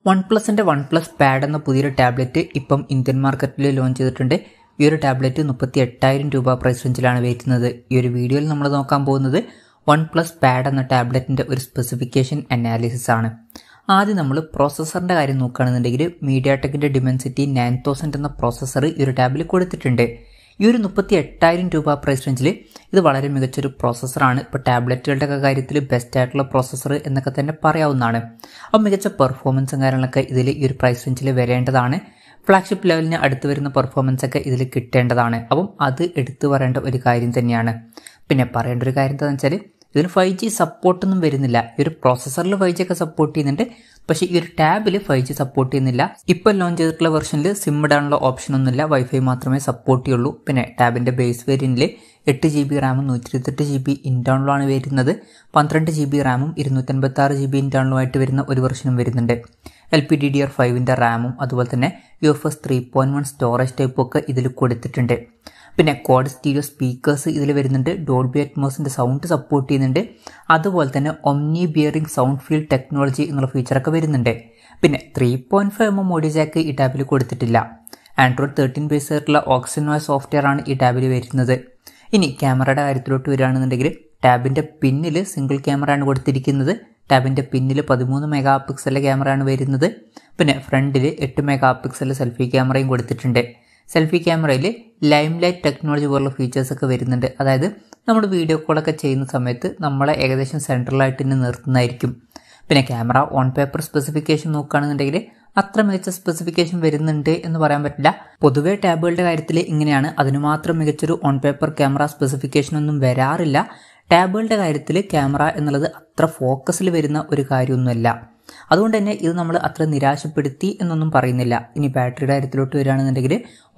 OnePlusന്റെ OnePlus pad എന്ന പുതിയൊരു tablet ഇപ്പം ഇന്ത്യൻ മാർക്കറ്റിൽ ലോഞ്ച് ചെയ്തിട്ടുണ്ട്. ഈ ഒരു ടാബ്ലറ്റ് 38,000 രൂപ പ്രൈസ് റേഞ്ചിലാണ് വരുന്നത്. ഈ ഒരു വീഡിയോയിൽ നമ്മൾ നോക്കാൻ പോകുന്നത് OnePlus പാഡ് എന്ന ടാബ്ലറ്റിന്റെ ഒരു സ്പെസിഫിക്കേഷൻ അനാലിസിസ് ആണ്. ആദ്യം നമ്മൾ പ്രോസസ്സറിന്റെ കാര്യം നോക്കുകയാണെന്നുണ്ടെങ്കിൽ മീഡിയാടെക്കിന്റെ ഡിമെൻസിറ്റി 9000 എന്ന പ്രോസസ്സർ ഈ ഒരു ടാബിൽ കൊടുത്തിട്ടുണ്ട്. ഈ ഒരു 38,000 രൂപ പ്രൈസ് റേഞ്ചിൽ ഇത് വളരെ മികച്ചൊരു പ്രോസസ്സറാണ്. ഇപ്പോൾ ടാബ്ലറ്റുകളുടെ കാര്യത്തിൽ ബെസ്റ്റ് ആയിട്ടുള്ള പ്രോസസ്സർ എന്നൊക്കെ തന്നെ പറയാവുന്നതാണ്. അപ്പോൾ മികച്ച പെർഫോമൻസും കാര്യങ്ങളൊക്കെ ഇതിൽ ഈ ഒരു പ്രൈസ് റേഞ്ചിൽ വരേണ്ടതാണ്. ഫ്ലാഗ്ഷിപ്പ് ലെവലിന് അടുത്ത് വരുന്ന പെർഫോമൻസ് ഒക്കെ ഇതിൽ കിട്ടേണ്ടതാണ്. അപ്പം അത് എടുത്തു പറയേണ്ട ഒരു കാര്യം തന്നെയാണ്. പിന്നെ പറയേണ്ട ഒരു കാര്യം എന്താണെന്ന് വെച്ചാൽ ഇതിന് 5G സപ്പോർട്ടൊന്നും വരുന്നില്ല. ഈ ഒരു പ്രോസസ്സറിൽ 5G ഒക്കെ സപ്പോർട്ട് ചെയ്യുന്നുണ്ട്, പക്ഷേ ഈ ഒരു ടാബിൽ 5G സപ്പോർട്ട് ചെയ്യുന്നില്ല. ഇപ്പോൾ ലോഞ്ച് ചെയ്തിട്ടുള്ള വെർഷനിൽ സിം ഇടാനുള്ള ഓപ്ഷൻ ഒന്നുമില്ല, വൈഫൈ മാത്രമേ സപ്പോർട്ട് ചെയ്യുള്ളൂ. പിന്നെ ടാബിൻ്റെ ബേസ് വേരിയന്റിൽ 8GB റാമും 128GB ഇന്റേണലുമാണ് വരുന്നത്. 12GB റാമും 256GB ഇന്റേണലുമായിട്ട് വരുന്ന ഒരു വെർഷനും വരുന്നുണ്ട്. LPDDR5ന്റെ റാമും അതുപോലെ തന്നെ UFS 3.1 സ്റ്റോറേജ് ടൈപ്പും ഒക്കെ ഇതിൽ കൊടുത്തിട്ടുണ്ട്. പിന്നെ ക്വാഡ് സ്റ്റീരിയോ സ്പീക്കേഴ്സ് ഇതിൽ വരുന്നുണ്ട്. ഡോൾബി അറ്റ്മോസിന്റെ സൗണ്ട് സപ്പോർട്ട് ചെയ്യുന്നുണ്ട്. അതുപോലെ തന്നെ omni bearing sound field technology എന്നുള്ള ഫീച്ചറൊക്കെ വരുന്നുണ്ട്. പിന്നെ 3.5mm ഓഡിയോ ജാക്ക് ഈ ടാബിൽ കൊടുത്തിട്ടില്ല. ആൻഡ്രോയിഡ് 13 ബേസ് ആയിട്ടുള്ള ഓക്സിനോയ് സോഫ്റ്റ്വെയർ ആണ് ഈ ടാബിൽ വരുന്നത്. ഇനി ക്യാമറയുടെ കാര്യത്തിലോട്ട് വരികയാണെന്നുണ്ടെങ്കിൽ ടാബിന്റെ പിന്നിൽ സിംഗിൾ ക്യാമറയാണ് കൊടുത്തിരിക്കുന്നത്. ടാബിന്റെ പിന്നിൽ 13 മെഗാ പിക്സലിലെ ക്യാമറയാണ് വരുന്നത്. പിന്നെ ഫ്രണ്ടിൽ 8 മെഗാ പിക്സൽ സെൽഫി ക്യാമറയും കൊടുത്തിട്ടുണ്ട്. സെൽഫി ക്യാമറയിൽ ലൈം ലൈറ്റ് ടെക്നോളജി പോലുള്ള ഫീച്ചേഴ്സ് ഒക്കെ വരുന്നുണ്ട്. അതായത് നമ്മൾ വീഡിയോ കോളൊക്കെ ചെയ്യുന്ന സമയത്ത് നമ്മളെ ഏകദേശം സെൻട്രലായിട്ട് തന്നെ നിർത്തുന്നതായിരിക്കും. പിന്നെ ക്യാമറ ഓൺ പേപ്പർ സ്പെസിഫിക്കേഷൻ നോക്കുകയാണെന്നുണ്ടെങ്കിൽ അത്ര മികച്ച സ്പെസിഫിക്കേഷൻ വരുന്നുണ്ട് എന്ന് പറയാൻ പറ്റില്ല. പൊതുവെ ടാബുകളുടെ കാര്യത്തിൽ ഇങ്ങനെയാണ്, അതിന് മാത്രം മികച്ചൊരു ഓൺ പേപ്പർ ക്യാമറ സ്പെസിഫിക്കേഷൻ ഒന്നും വരാറില്ല. ടാബുകളുടെ കാര്യത്തിൽ ക്യാമറ എന്നുള്ളത് അത്ര ഫോക്കസിൽ വരുന്ന ഒരു കാര്യമൊന്നുമല്ല. അതുകൊണ്ട് തന്നെ ഇത് നമ്മൾ അത്ര നിരാശപ്പെടുത്തി എന്നൊന്നും പറയുന്നില്ല. ഇനി ബാറ്ററിയുടെ കാര്യത്തിലോട്ട് വരികയാണെന്നുണ്ടെങ്കിൽ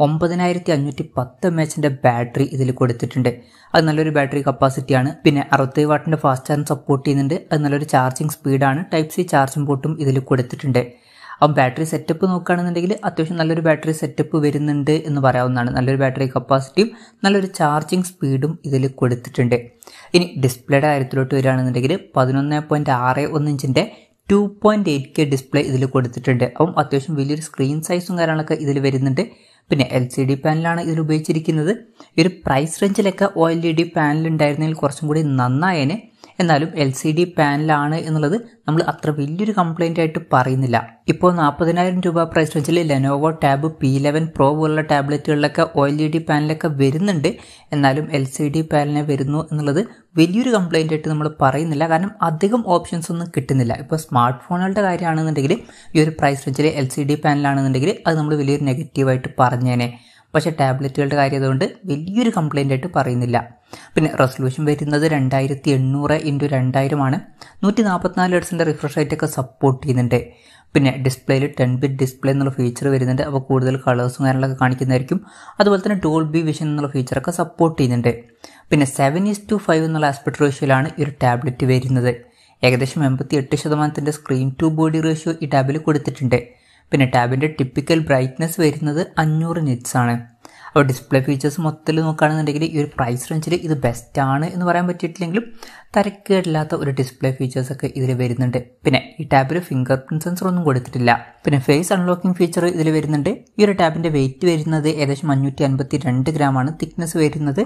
9510 mAhന്റെ ബാറ്ററി ഇതിൽ കൊടുത്തിട്ടുണ്ട്. അത് നല്ലൊരു ബാറ്ററി കപ്പാസിറ്റിയാണ്. പിന്നെ 60 വാട്ടിന്റെ ഫാസ്റ്റ് ചാർജ് സപ്പോർട്ട് ചെയ്യുന്നുണ്ട്. അത് നല്ലൊരു ചാർജിങ് സ്പീഡാണ്. Type-C ചാർജിംഗ് പോർട്ടും ഇതിൽ കൊടുത്തിട്ടുണ്ട്. അപ്പം ബാറ്ററി സെറ്റപ്പ് നോക്കുകയാണെന്നുണ്ടെങ്കിൽ അത്യാവശ്യം നല്ലൊരു ബാറ്ററി സെറ്റപ്പ് വരുന്നുണ്ട് എന്ന് പറയാവുന്നതാണ്. നല്ലൊരു ബാറ്ററി കപ്പാസിറ്റിയും നല്ലൊരു ചാർജിങ് സ്പീഡും ഇതിൽ കൊടുത്തിട്ടുണ്ട്. ഇനി ഡിസ്പ്ലേയുടെ കാര്യത്തിലോട്ട് വരികയാണെന്നുണ്ടെങ്കിൽ 11.61 ഇഞ്ചിന്റെ 2.8K ഡിസ്പ്ലേ ഇതിൽ കൊടുത്തിട്ടുണ്ട്. അപ്പം അത്യാവശ്യം വലിയൊരു സ്ക്രീൻ സൈസും കാര്യങ്ങളൊക്കെ ഇതിൽ വരുന്നുണ്ട്. പിന്നെ LCD പാനലാണ് ഇതിൽ ഉപയോഗിച്ചിരിക്കുന്നത്. ഈ ഒരു പ്രൈസ് റേഞ്ചിലൊക്കെ OLED പാനൽ ഉണ്ടായിരുന്നെങ്കിൽ കുറച്ചും കൂടി നന്നായേനെ. എന്നാലും LCD പാനലാണ് എന്നുള്ളത് നമ്മൾ അത്ര വലിയൊരു കംപ്ലൈൻ്റ് ആയിട്ട് പറയുന്നില്ല. ഇപ്പോൾ 40,000 രൂപ പ്രൈസ് റേഞ്ചിൽ ലെനോവോ ടാബ് P11 Pro പോലുള്ള ടാബ്ലറ്റുകളിലൊക്കെ OLED പാനലൊക്കെ വരുന്നുണ്ട്. എന്നാലും LCD പാനലിനെ വരുന്നു എന്നുള്ളത് വലിയൊരു കംപ്ലൈൻ്റ് ആയിട്ട് നമ്മൾ പറയുന്നില്ല. കാരണം അധികം ഓപ്ഷൻസ് ഒന്നും കിട്ടുന്നില്ല. ഇപ്പോൾ സ്മാർട്ട് ഫോണുകളുടെ കാര്യമാണെന്നുണ്ടെങ്കിൽ ഈ ഒരു പ്രൈസ് റേഞ്ചിൽ LCD പാനലാണെന്നുണ്ടെങ്കിൽ അത് നമ്മൾ വലിയൊരു നെഗറ്റീവായിട്ട് പറഞ്ഞേനെ. പക്ഷേ ടാബ്ലറ്റുകളുടെ കാര്യം അതുകൊണ്ട് വലിയൊരു കംപ്ലൈൻ്റ് ആയിട്ട് പറയുന്നില്ല. പിന്നെ റെസൊല്യൂഷൻ വരുന്നത് 2800x2000 ആണ്. 144 Hzന്റെ റിഫ്രഷ് റേറ്റ് ഒക്കെ സപ്പോർട്ട് ചെയ്യുന്നുണ്ട്. പിന്നെ ഡിസ്പ്ലേയിൽ 10-bit ഡിസ്പ്ലേ എന്നുള്ള ഫീച്ചർ വരുന്നുണ്ട്. അപ്പോൾ കൂടുതൽ കളേഴ്സും കാര്യങ്ങളൊക്കെ കാണിക്കുന്നതായിരിക്കും. അതുപോലെ തന്നെ ഡോൾബി വിഷൻ എന്നുള്ള ഫീച്ചറൊക്കെ സപ്പോർട്ട് ചെയ്യുന്നുണ്ട്. പിന്നെ 7:5 എന്നുള്ള ആസ്പെക്ട് റേഷ്യോയിലാണ് ഈ ഒരു ടാബ്ലറ്റ് വരുന്നത്. ഏകദേശം 88% സ്ക്രീൻ ടു ബോഡി റേഷ്യോ ഈ ടാബിൽ കൊടുത്തിട്ടുണ്ട്. പിന്നെ ടാബിൻ്റെ ടിപ്പിക്കൽ ബ്രൈറ്റ്നസ് വരുന്നത് 500 nits ആണ്. അപ്പോൾ ഡിസ്പ്ലേ ഫീച്ചേഴ്സ് മൊത്തത്തിൽ നോക്കുകയാണെന്നുണ്ടെങ്കിൽ ഈ ഒരു പ്രൈസ് റേഞ്ചിൽ ഇത് ബെസ്റ്റ് ആണ് എന്ന് പറയാൻ പറ്റിയിട്ടില്ലെങ്കിലും തരക്കേടില്ലാത്ത ഒരു ഡിസ്പ്ലേ ഫീച്ചേഴ്സ് ഒക്കെ ഇതിൽ വരുന്നുണ്ട്. പിന്നെ ഈ ടാബിൽ ഫിംഗർ പ്രിന്റ് സെൻസർ ഒന്നും കൊടുത്തിട്ടില്ല. പിന്നെ ഫേസ് അൺലോക്കിംഗ് ഫീച്ചർ ഇതിൽ വരുന്നുണ്ട്. ഈ ഒരു ടാബിൻ്റെ വെയിറ്റ് വരുന്നത് ഏകദേശം 552 ഗ്രാമാണ്. തിക്നെസ് വരുന്നത്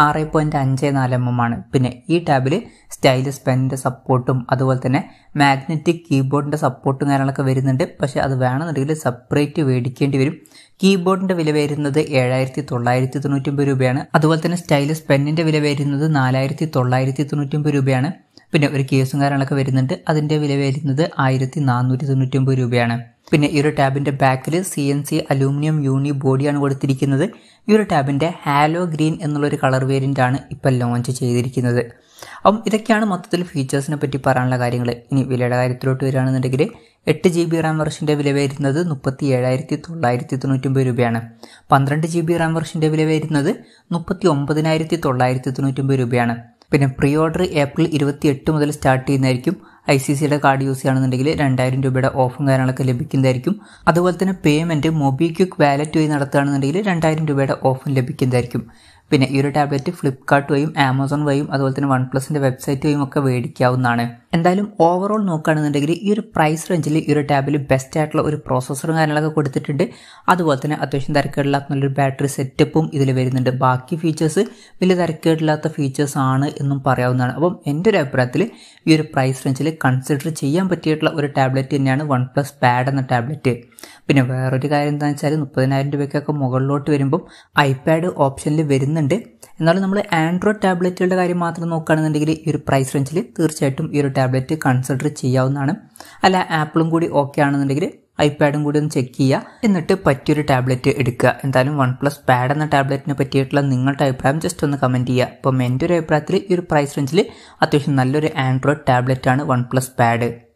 6.54 ആണ്. പിന്നെ ഈ ടാബിൽ സ്റ്റൈലസ് പെന്നിൻ്റെ സപ്പോർട്ടും അതുപോലെ തന്നെ മാഗ്നറ്റിക് കീബോർഡിൻ്റെ സപ്പോർട്ടും കാര്യങ്ങളൊക്കെ വരുന്നുണ്ട്. പക്ഷേ അത് വേണമെന്നുണ്ടെങ്കിൽ സെപ്പറേറ്റ് മേടിക്കേണ്ടി വരും. കീബോർഡിൻ്റെ വില വരുന്നത് 7,999 രൂപയാണ്. അതുപോലെ തന്നെ സ്റ്റൈലസ് പെന്നിൻ്റെ വില വരുന്നത് 4,999 രൂപയാണ്. പിന്നെ ഒരു കേസും കാര്യങ്ങളൊക്കെ വരുന്നുണ്ട്. അതിൻ്റെ വില വരുന്നത് 1,499 രൂപയാണ്. പിന്നെ ഈ ഒരു ടാബിൻ്റെ ബാക്കിൽ CNC അലൂമിനിയം യൂണി ബോഡിയാണ് കൊടുത്തിരിക്കുന്നത്. ഈ ഒരു ടാബിൻ്റെ ഹാലോ ഗ്രീൻ എന്നുള്ളൊരു കളർ വേരിയൻ്റ് ആണ് ഇപ്പോൾ ലോഞ്ച് ചെയ്തിരിക്കുന്നത്. അപ്പം ഇതൊക്കെയാണ് മൊത്തത്തിൽ ഫീച്ചേഴ്സിനെ പറ്റി പറയാനുള്ള കാര്യങ്ങൾ. ഇനി വിലയുടെ കാര്യത്തിലോട്ട് വരികയാണെന്നുണ്ടെങ്കിൽ 8GB റാം വെർഷൻ്റെ വില വരുന്നത് 37,999 രൂപയാണ്. 12GB റാം വെർഷൻ്റെ വില വരുന്നത് 39,999 രൂപയാണ്. പിന്നെ പ്രീ ഓർഡർ ഏപ്രിൽ 28 മുതൽ സ്റ്റാർട്ട് ചെയ്യുന്നതായിരിക്കും. ICCയുടെ കാർഡ് യൂസ് ചെയ്യുകയാണെന്നുണ്ടെങ്കിൽ 2,000 രൂപയുടെ ഓഫും കാര്യങ്ങളൊക്കെ ലഭിക്കുന്നതായിരിക്കും. അതുപോലെ തന്നെ പേയ്മെൻറ്റ് മൊബിക്വിക്ക് വാലറ്റ് വഴി നടത്തുകയാണെന്നുണ്ടെങ്കിൽ 2,000 രൂപയുടെ ഓഫും ലഭിക്കുന്നതായിരിക്കും. പിന്നെ ഈ ഒരു ടാബ്ലറ്റ് ഫ്ലിപ്കാർട്ട് വഴിയും ആമസോൺ വഴിയും അതുപോലെ തന്നെ വൺപ്ലസിന്റെ വെബ്സൈറ്റ് വഴിയും ഒക്കെ മേടിക്കാവുന്നതാണ്. എന്തായാലും ഓവറോൾ നോക്കുകയാണെന്നുണ്ടെങ്കിൽ ഈ ഒരു പ്രൈസ് റേഞ്ചിൽ ഈ ഒരു ടാബിൽ ബെസ്റ്റ് ആയിട്ടുള്ള ഒരു പ്രോസസ്സറും കാര്യങ്ങളൊക്കെ കൊടുത്തിട്ടുണ്ട്. അതുപോലെ തന്നെ അത്യാവശ്യം തിരക്കേടില്ലാത്ത നല്ലൊരു ബാറ്ററി സെറ്റപ്പും ഇതിൽ വരുന്നുണ്ട്. ബാക്കി ഫീച്ചേഴ്സ് വലിയ തിരക്കേടില്ലാത്ത ഫീച്ചേഴ്സ് ആണ് എന്നും പറയാവുന്നതാണ്. അപ്പം എൻ്റെ ഒരു അഭിപ്രായത്തിൽ ഈ ഒരു പ്രൈസ് റേഞ്ചിൽ കൺസിഡർ ചെയ്യാൻ പറ്റിയിട്ടുള്ള ഒരു ടാബ്ലറ്റ് തന്നെയാണ് OnePlus Pad എന്ന ടാബ്ലറ്റ്. പിന്നെ വേറൊരു കാര്യം എന്താണെന്ന് വെച്ചാൽ 30,000 രൂപയ്ക്കൊക്കെ മുകളിലോട്ട് വരുമ്പം ഐപാഡ് ഓപ്ഷനിൽ വരുന്നുണ്ട്. എന്നാലും നമ്മൾ ആൻഡ്രോയിഡ് ടാബ്ലറ്റുകളുടെ കാര്യം മാത്രം നോക്കുകയാണെന്നുണ്ടെങ്കിൽ ഈ ഒരു പ്രൈസ് റേഞ്ചിൽ തീർച്ചയായിട്ടും ഈ ഒരു ടാബ്ലറ്റ് കൺസിഡർ ചെയ്യാവുന്നതാണ്. അല്ല ആപ്പിളും കൂടി ഓക്കെ ആണെന്നുണ്ടെങ്കിൽ ഐപാഡും കൂടി ഒന്ന് ചെക്ക് ചെയ്യുക, എന്നിട്ട് പറ്റിയൊരു ടാബ്ലറ്റ് എടുക്കുക. എന്തായാലും OnePlus Pad എന്ന ടാബ്ലറ്റിനെ പറ്റിയിട്ടുള്ള നിങ്ങളുടെ അഭിപ്രായം ജസ്റ്റ് ഒന്ന് കമൻറ്റ് ചെയ്യുക. അപ്പം എൻ്റെ ഒരു അഭിപ്രായത്തിൽ ഈ ഒരു പ്രൈസ് റേഞ്ചിൽ അത്യാവശ്യം നല്ലൊരു ആൻഡ്രോയിഡ് ടാബ്ലറ്റാണ് OnePlus Pad.